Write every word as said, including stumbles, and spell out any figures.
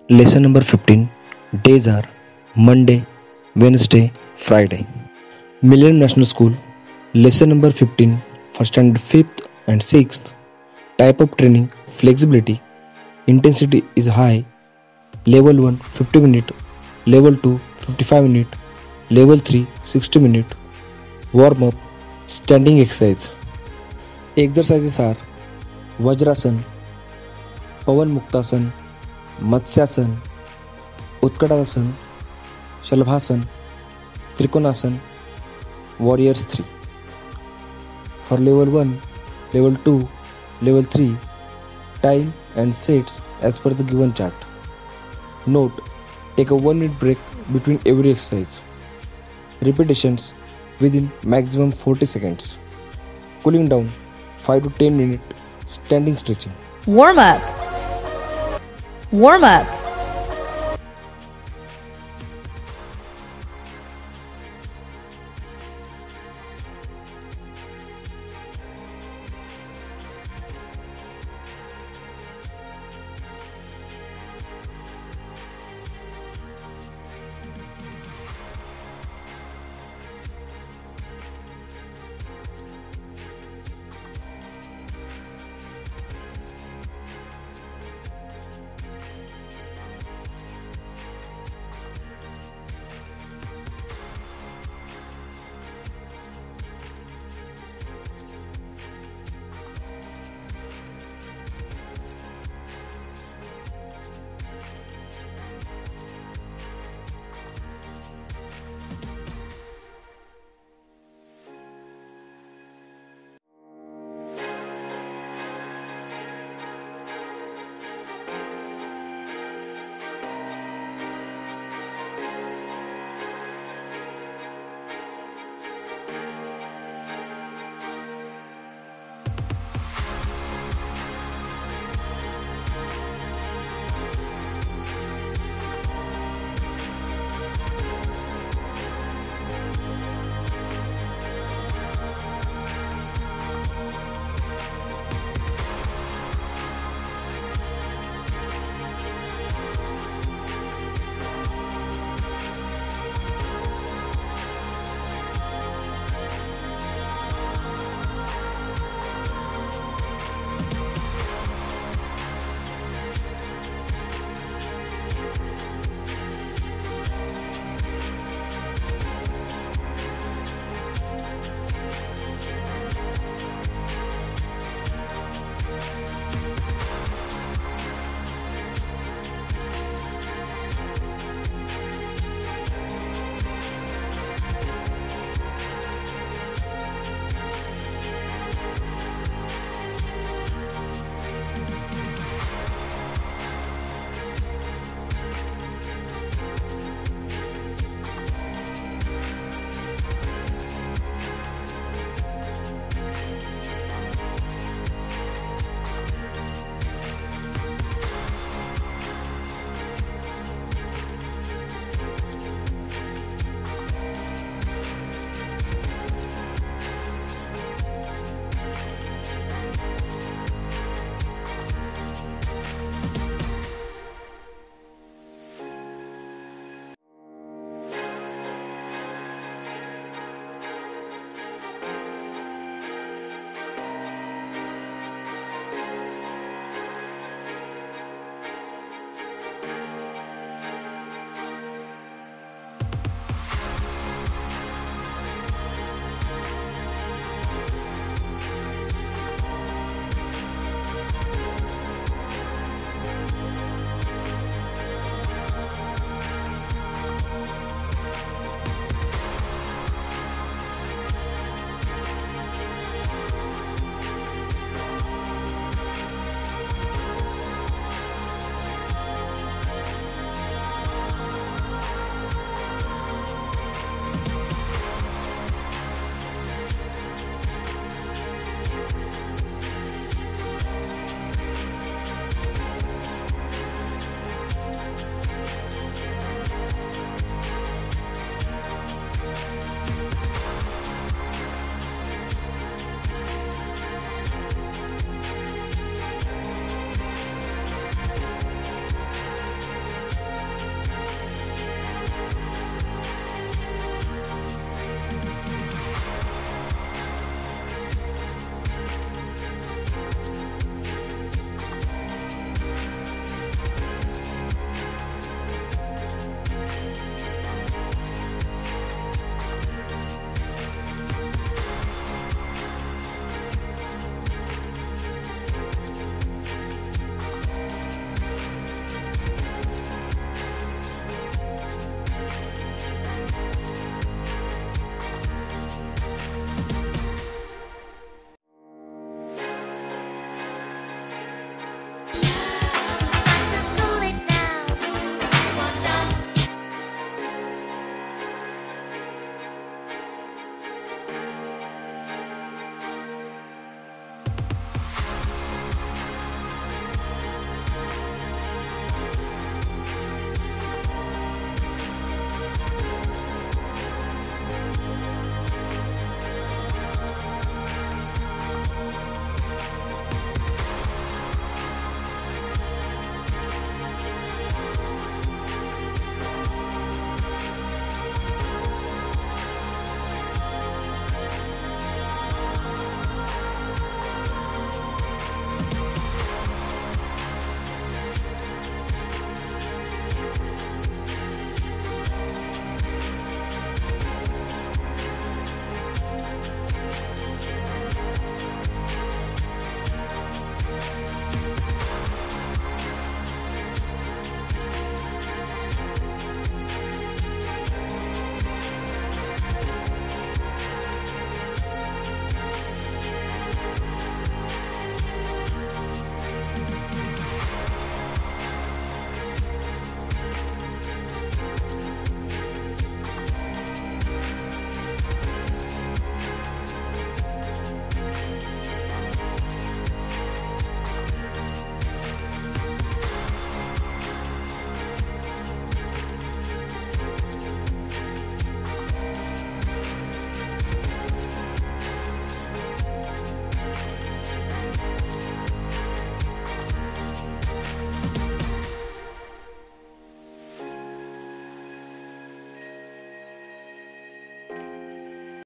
Lesson number fifteen. Days are Monday, Wednesday, Friday. Millennium National School. Lesson number fifteen for standard fifth and sixth. Type of training: flexibility. Intensity is high. Level one fifty minute. Level two fifty-five minute. Level three sixty minute. Warm up: standing exercise. Exercises are Vajrasan, Pavan Muktasan, Matsyasan, Utkatasana, Shalbhasan, Trikonasan, Warriors three. For level one, level two, level three, time and sets as per the given chart. Note: take a one minute break between every exercise. Repetitions within maximum forty seconds. Cooling down five to ten minutes. Standing stretching. Warm up. Warm up.